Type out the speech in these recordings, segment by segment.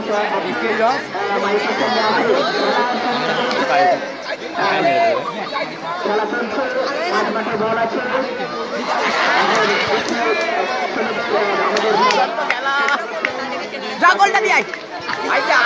গোলটা দিয়ে আইসা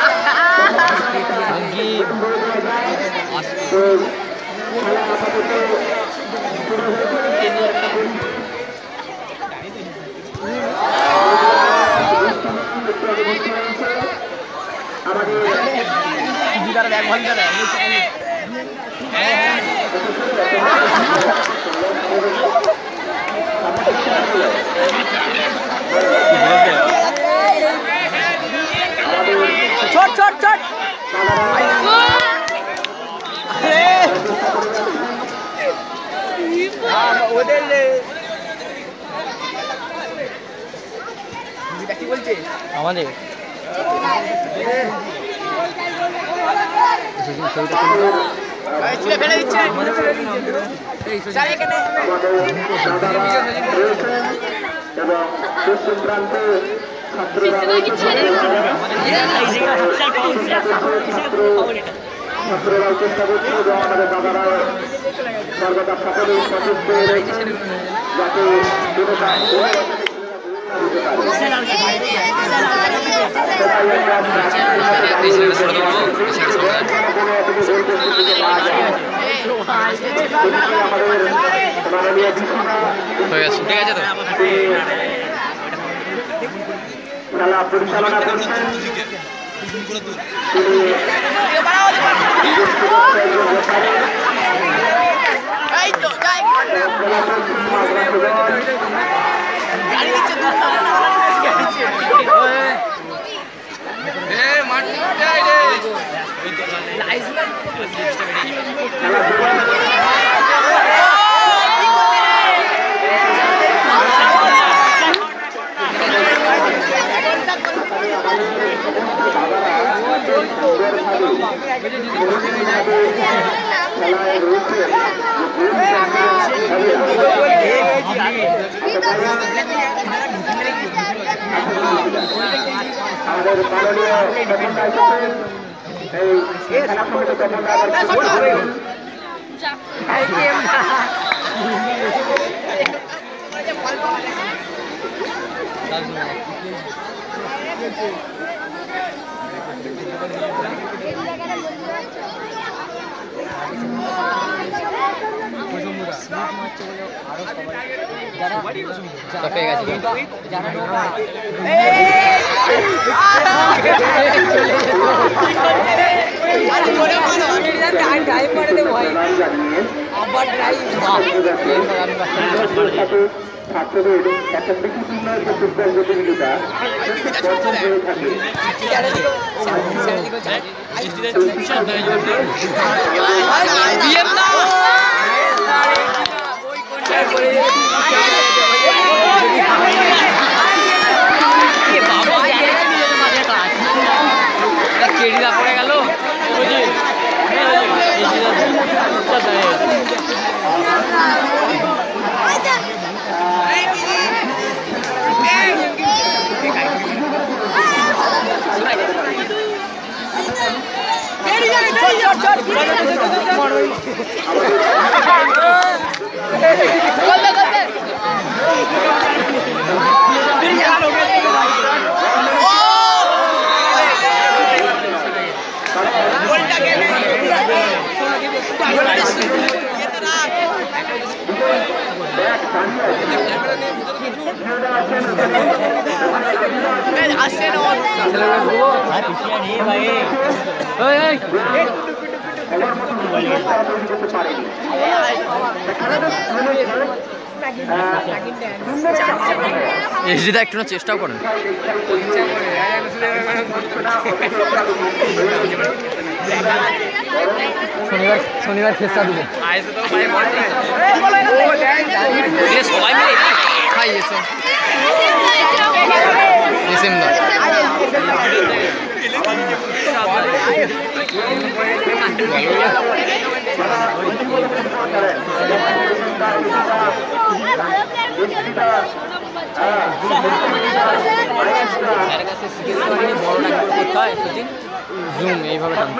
छोट छोट छोट আমাদের ফেলে দিচ্ছে ছাত্ররাও চেষ্টা করছে এবং আমাদের দাদারা সর্বদা সকলেই সচেষ্ট রয়েছেন যাতে খেলা পরিচালনা করছেন আমাদের মাননীয় খেলা ছাত্রদের একটা বিকিপূর্ণ যে ফুটবল প্রতিযোগিতা কেড়িরা পড়ে গেল এসডিদা একটু না চেষ্টাও করেন শনিবার খেসা দিবে সবাই মিলে খাই এসে স্যারের কাছে শিখে বড় ডাক করতে হয় সচিন জুম এইভাবে টান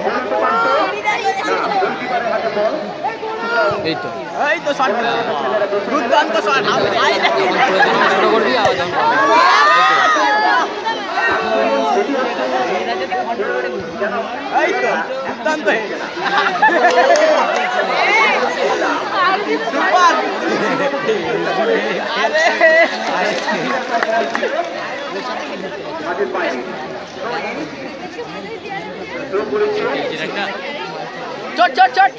এই তো শট দুর্দান্ত শট ছোট করবি আবার এই তো দুর্দান্ত সুপার চট চট চট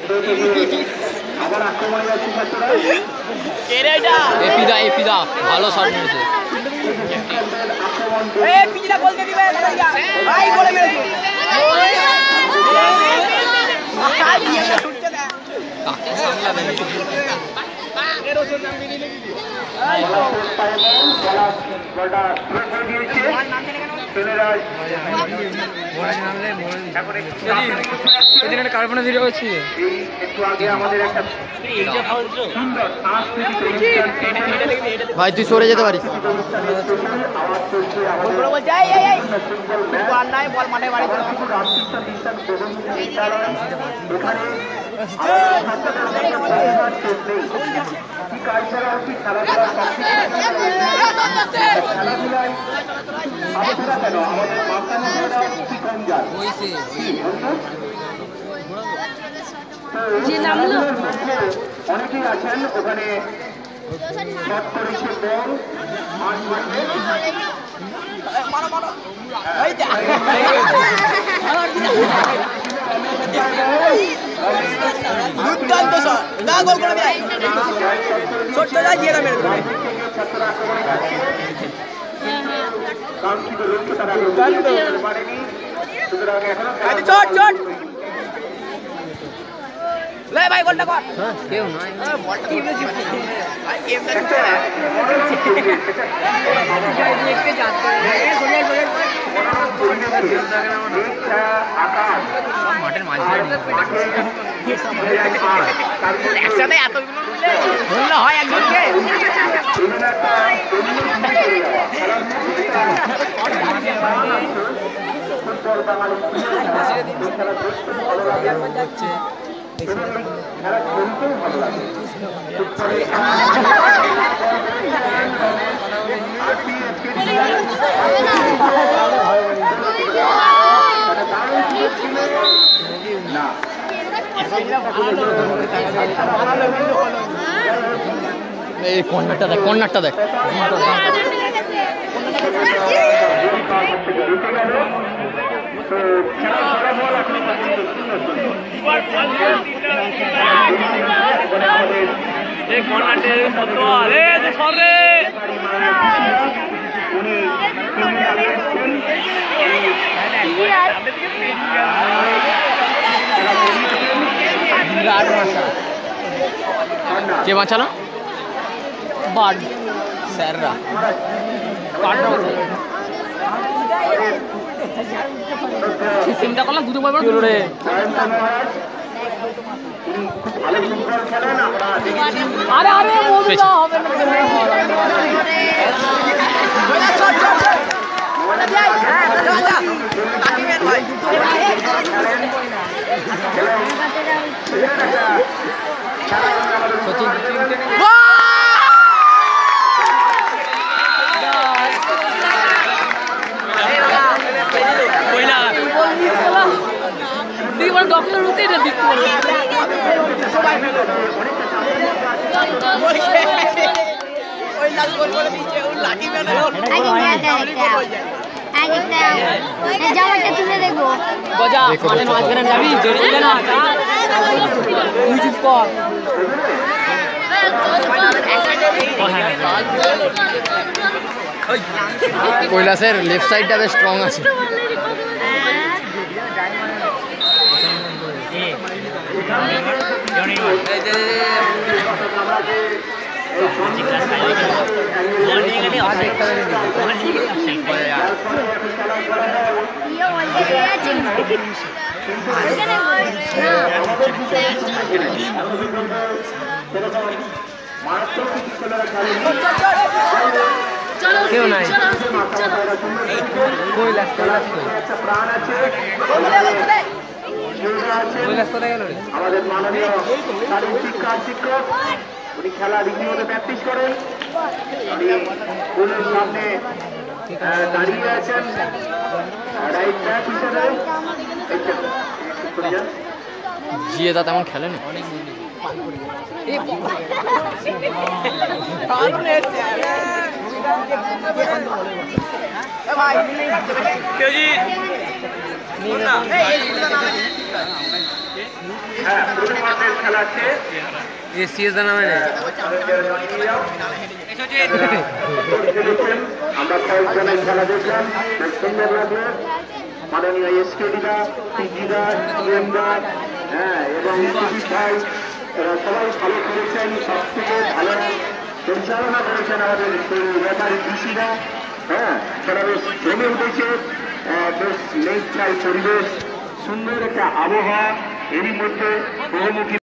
এপিদা ভালো শট মেরেছে কার্বনে ভিডিও হচ্ছে একটু আগে আমাদের একটা সুন্দর ভাই তুই সরে যেতে পারিস অনেকেই আছেন ওখানে দুর্দান্ত শট না গোল করে দেয় ছোটটা দিয়ে না মেরে কাঙ্ক্ষিত লক্ষ্য তারা পারেনি সুতরাং এখনো চট চট লে ভাই গোলটা কর হ্যাঁ কেউ নয় বলটা কি বেশি ভাই গেমটা চলছে দেখতে যাচ্ছে মাঠের মাঝে একসাথে এতগুলো বললে হয় একজনকে ফুটবল বাঙালি ভালো লাগে খেলা খেলতেও ভালো লাগে এই কর্নারটা দেখ কর্নারটা দেখ কে বাঁচালো বাদ স্যাররা সিস্টেমটা করলাম দুটো বল রে আরে আরে মোবিলা হবে ডক্টর উঠে না দিক ওই লাল গোল করে দিয়েছে ওই লাঠি মেরে জামাটা তুলে দেখবো গজা মানে মাঝখানে যাবি জোরে দিলে না তুই চুপ কর কৈলাসের লেফট সাইডটা বেশ স্ট্রং আছে মারাত্মক কিছু ছেলেরা খেলেন কেউ নাই একটা প্রাণ আছে আমাদের মাননীয় শারীরিক শিক্ষার শিক্ষক উনি খেলা রীতিমতো প্র্যাকটিস করেন উনি স্কুলের সামনে দাঁড়িয়ে আছেন রাইট ব্যাক হিসেবে জিয়েদা তেমন খেলেনি খেলা আছে আমরা কয়েকজনের খেলা দেখলাম সুন্দর লাগলো মাননীয় এসকেডিরা পিজিরা ইএমরা এবং ভাই এরা সবাই ভালো করেছেন সব থেকে ভালো পরিচালনা করেছেন আমাদের ব্যাপারী কৃষিরা সেটা বেশ জমে উঠেছে বেশ লেক চাই পরিবেশ সুন্দর একটা আবহাওয়া এরই মধ্যে বহুমুখী